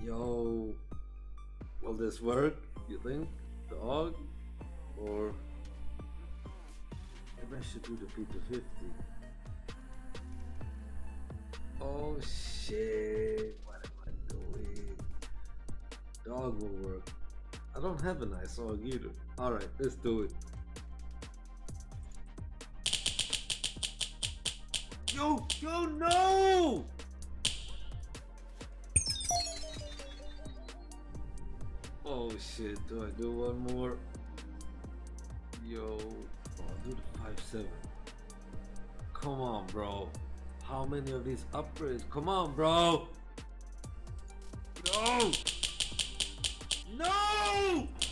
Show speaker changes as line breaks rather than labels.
Yo, will this work, you think? Dog? Or maybe I should do the P250. Oh shit, what am I doing? Dog will work. I don't have a nice dog either. Alright, let's do it. Yo, no! Oh shit, do I do one more? Yo, I'll do the 5.7. Come on, bro. How many of these upgrades? Come on, bro! No! No!